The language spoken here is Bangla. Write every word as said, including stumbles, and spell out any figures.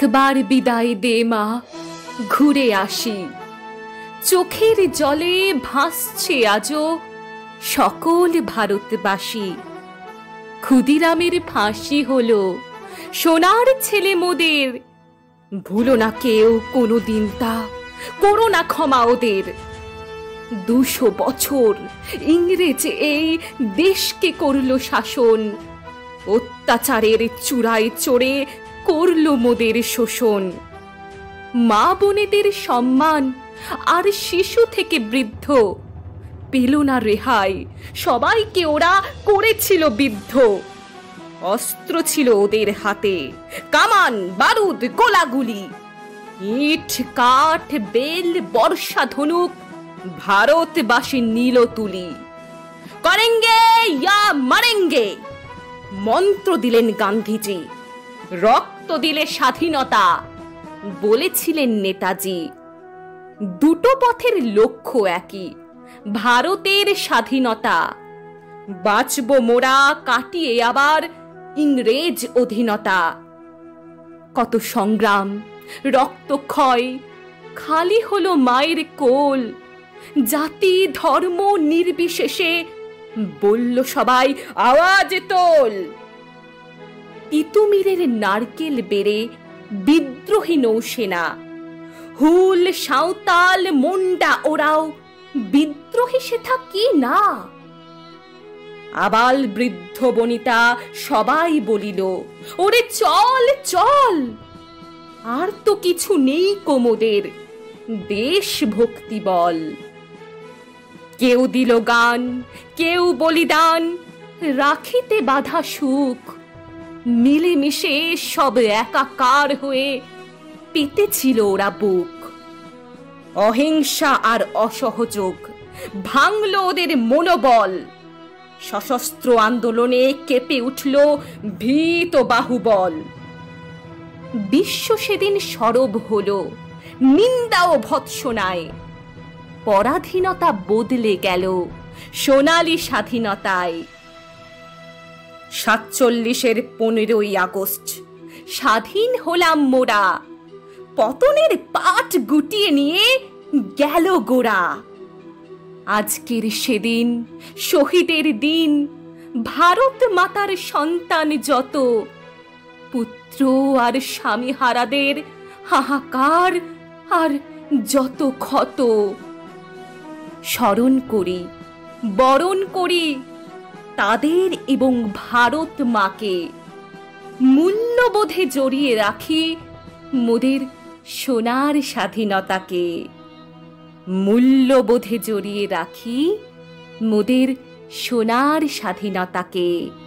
একবার বিদায় দে মা, ঘুরে আসি। চোখের জলে ভাসছে আজও সকল ভারতবাসী। ক্ষুদিরামের ফাঁসি হলো, সোনার ছেলে মোদের। ভুলো না কেউ কোনো দিন তা, করো না ক্ষমা ওদের। দুশো বছর ইংরেজ এই দেশকে করলো শাসন, অত্যাচারের চূড়ায় চড়ে করলো মোদের শোষণ। মা বোনেদের সম্মান আর শিশু থেকে বৃদ্ধ পেল না রেহাই, সবাইকে ওরা করেছিল বিদ্ধ। অস্ত্র ছিল ওদের হাতে, কামান বারুদ গোলাগুলি। ইট কাঠ বেল বর্ষা ধনুক ভারতবাসী নীল তুলি। করেঙ্গে ইয়া মারেঙ্গে মন্ত্র দিলেন গান্ধীজি, রক্ত দিলে স্বাধীনতা বলেছিলেন নেতাজি। দুটো পথের লক্ষ্য একই, ভারতের স্বাধীনতা। বাঁচব মোরা কাটিয়ে আবার ইংরেজ অধীনতা। কত সংগ্রাম, রক্তক্ষয়, খালি হলো মায়ের কোল। জাতি ধর্ম নির্বিশেষে বলল সবাই আওয়াজ তোল। তিতুমিরের নারকেল বেড়ে বিদ্রোহী নৌসেনা, হুল সাঁওতাল মুন্ডা ওরাও বিদ্রোহী সেথা কি না। আবাল বৃদ্ধ বনিতা সবাই বলিল ওরে চল চল। আর তো কিছু নেই কোমোদের, দেশ ভক্তি বল। কেউ দিল গান, কেউ বলিদান, রাখিতে বাধা সুখ। মিলেমিশে সব একাকার হয়ে পেতেছিল ওরা বুক। অহিংসা আর অসহযোগ ভাঙল ওদের মনোবল। সশস্ত্র আন্দোলনে কেঁপে উঠল ভীত বাহুবল। বিশ্ব সেদিন সরব হলো নিন্দা ও ভৎসনায়। পরাধীনতা বদলে গেল সোনালী স্বাধীনতায়। সাতচল্লিশের পনেরোই আগস্ট স্বাধীন হলাম মোরা। পতনের পাট গুটিয়ে নিয়ে গেল গোড়া। আজকের সেদিন শহীদের দিন, ভারত মাতার সন্তান যত। পুত্র আর স্বামী হারাদের হাহাকার আর যত ক্ষত। স্মরণ করি, বরণ করি তাদের এবং ভারত মাকে। মূল্যবোধে জড়িয়ে রাখি মোদের সোনার স্বাধীনতাকে। মূল্যবোধে জড়িয়ে রাখি মোদের সোনার স্বাধীনতাকে।